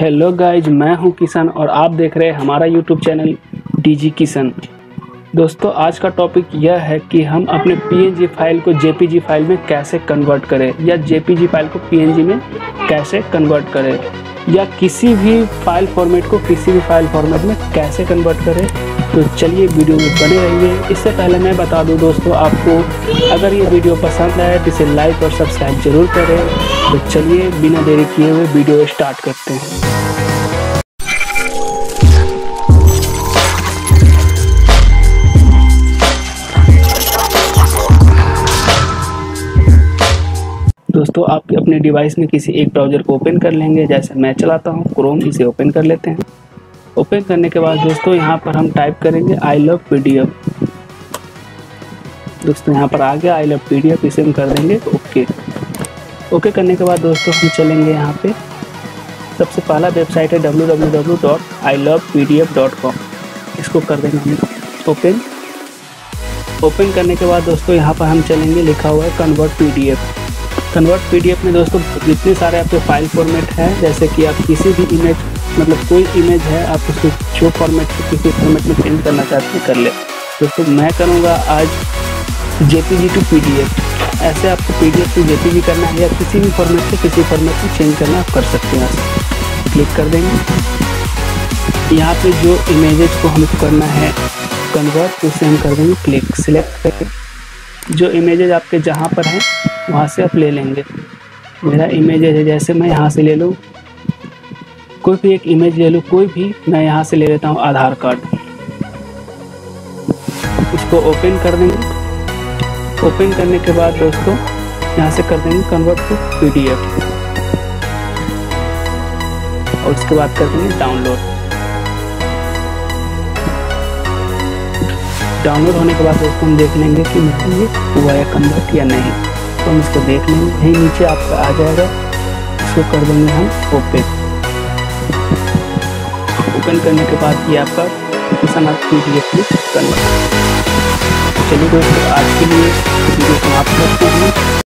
Hello guys, मैं हूं किशन और आप देख रहे हैं हमारा यूट्यूब चैनल डीजी किशन। दोस्तों, आज का टॉपिक यह है कि हम अपने पीएनजी फाइल को जेपीजी फाइल में कैसे कन्वर्ट करें या जेपीजी फाइल को पीएनजी में कैसे कन्वर्ट करें या किसी भी फाइल फॉर्मेट को किसी भी फाइल फॉर्मेट में कैसे कन्वर्ट करें। तो चलिए वीडियो में बने रहिए। इससे पहले मैं बता दूं दोस्तों, आपको अगर ये वीडियो पसंद आए तो इसे लाइक और सब्सक्राइब जरूर करें। तो चलिए बिना देरी किए हुए वीडियो स्टार्ट करते हैं। दोस्तों, आप अपने डिवाइस में किसी एक ब्राउज़र को ओपन कर लेंगे। जैसे मैं चलाता हूं क्रोम, इसे ओपन कर लेते हैं। ओपन करने के बाद दोस्तों यहाँ पर हम टाइप करेंगे आई लव पीडीएफ। दोस्तों यहाँ पर आ गया आई लव पीडीएफ, इसे हम कर देंगे ओके। ओके करने के बाद दोस्तों हम चलेंगे यहाँ पे। सबसे पहला वेबसाइट है www.ilovepdf.com। इसको कर देंगे हम ओपन। ओपन करने के बाद दोस्तों यहाँ पर हम चलेंगे, लिखा हुआ है कन्वर्ट पीडीएफ। कन्वर्ट पीडीएफ में दोस्तों जितने सारे आपके फाइल फॉर्मेट है, जैसे कि आप किसी भी इमेज, मतलब कोई इमेज है, आप उसको जो फॉर्मेट से किसी फॉर्मेट में चेंज करना चाहते हैं कर ले। दोस्तों मैं करूँगा आज जेपीजी टू पीडीएफ। ऐसे आपको पीडीएफ टू जेपीजी करना है या किसी भी फॉर्मेट से किसी फॉर्मेट में चेंज करना आप कर सकते हैं। ऐसे क्लिक कर देंगे। यहाँ पे जो इमेजेस को हमको करना है कन्वर्ट, उसे हम कर देंगे क्लिक। सिलेक्ट करके जो इमेजेज आपके जहाँ पर हैं वहाँ से आप ले लेंगे। मेरा इमेजेज है, जैसे मैं यहाँ से ले लूँ, कोई भी एक इमेज ले लूँ, कोई भी मैं यहाँ से ले लेता हूँ आधार कार्ड। उसको ओपन कर देंगे। ओपन करने के बाद दोस्तों यहाँ से कर देंगे कन्वर्ट टू पीडीएफ और उसके बाद कर देंगे डाउनलोड। डाउनलोड होने के बाद दोस्तों हम देख लेंगे कि ये हुआ है कन्वर्ट या नहीं। तो हम इसको देख लेंगे, यही नीचे आपका आ जाएगा। इसको कर देंगे हम ओपन। ओपन करने के बाद ये आपका पीडीएफ में कन्वर्ट। चलिए दोस्तों, आज के लिए वीडियो समाप्त करते हैं।